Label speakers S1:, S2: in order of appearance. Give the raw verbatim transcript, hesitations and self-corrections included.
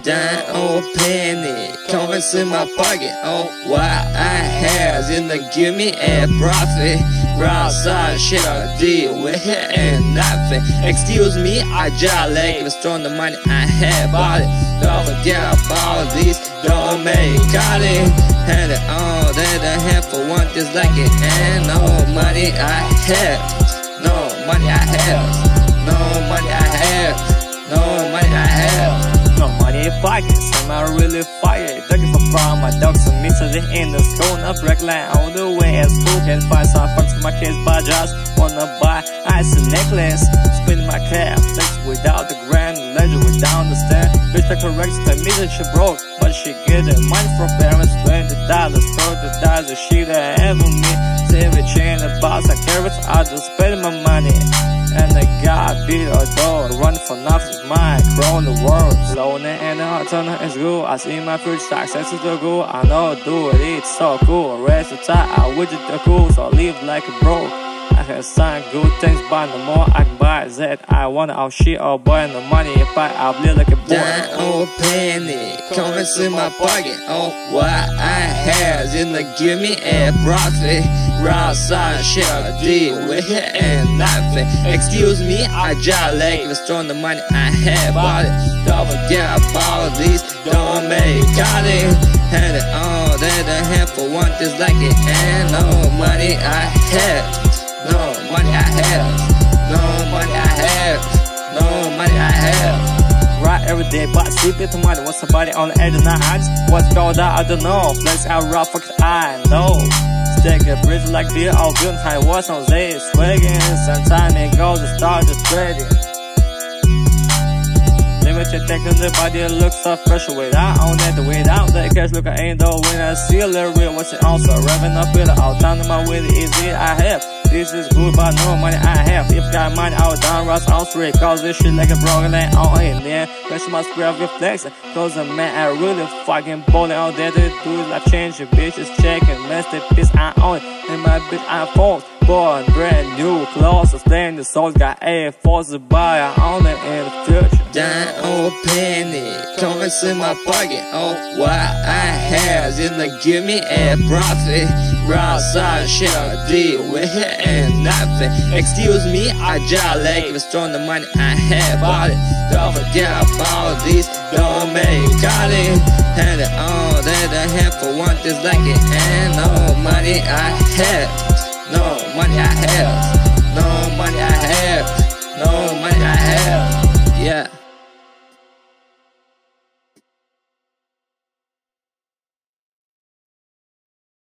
S1: dime or penny coming to my pocket. Oh, what I have in the give me a profit. Outside shit I deal with it and nothing. Excuse me, I just like the strong the money I have bought it. Don't forget about these, don't make calling. Had it all that I have for one just like it. And no money I have, no money I have, no money I have, no money I have.
S2: No money in pockets, am I really fired? Looking for problem, my dogs and me to the end of school. Not break line on the way at school. Can't find some fucks in my kids, but just wanna buy ice and necklace. Spinning my cap, flex without the grand ledger, without the stand. Bitch that corrects the me that she broke, but she get the money from parents. Twenty dollars, thirty dollars, she that ever me. Save a chain, the box, I carrots, I just spend my money. And I got beat or door, running for nothing's mine, crawl the world. Lonely and the hard turner is good. I see my future success is the goal. I know do it, it's so cool. Rest the time, I wish it the cool, so I live like a broke. I have signed good things, but the more I can buy that I want to shit or burn the money if I outlive like a boy.
S1: Dime or penny coming to my pocket. Oh, what I have in the give me a profit. Outside shit I deal with it and nothing. Excuse me, I just like the strong the money I have bought it. Don't forget about these, don't make calling. Had it all that I have for one just like it. And no money I have, no money I have, no money I have, no money I have.
S2: Right every day, but sleep it money. Want somebody on the edge of night. What's going on? I don't know. Flex out rough, fuck I know. Stack a bridge like beer, all built high. What's on Z swagging? Sometimes it goes to start just spreading. Limited taking the body looks so fresh without on that without the cash look I ain't though when I see a little real what's it also revving up with it all time to my way is it I have. This is good, but no money I have. If got money, I was down rush on straight. Cause this shit like a broken leg on in there. Pressure my square reflection. Cause a man, I really fucking ballin' out there to do it. Life change your bitches checking. Masterpiece, I own it. And my bitch, I fall. Born brand new clothes. Explain the souls got air force to buy. I own it in the future.
S1: Dime or penny coming to my pocket. Oh, what I have in the give me a profit. Outside shit I deal with it and nothing. Excuse me, I just like the strong the money I have bought it. Don't forget about these, don't make calling. Had it all that I have for one just like it. And no money I have, no money I have.